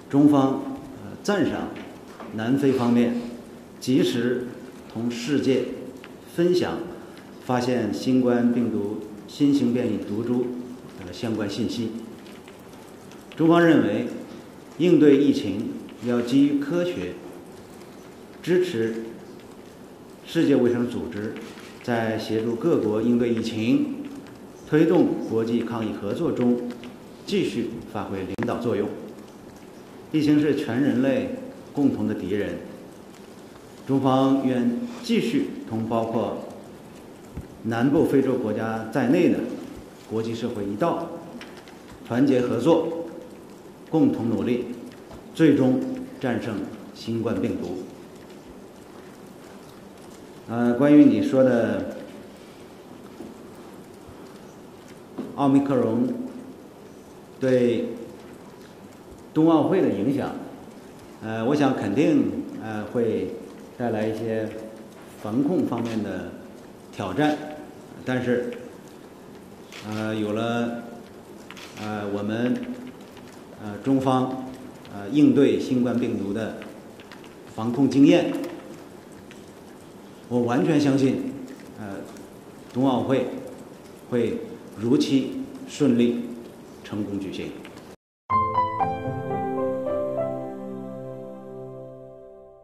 中方赞赏南非方面及时同世界分享发现新冠病毒新型变异毒株相关信息。中方认为，应对疫情要基于科学，支持世界卫生组织在协助各国应对疫情、推动国际抗疫合作中继续发挥领导作用。疫情是全人类共同的敌人，中方愿继续同包括南部非洲国家在内的国际社会一道，团结合作，共同努力，最终战胜新冠病毒。关于你说的奥密克戎对冬奥会的影响，我想肯定会带来一些防控方面的挑战，但是有了我们中方应对新冠病毒的防控经验，我完全相信冬奥会会如期顺利成功举行。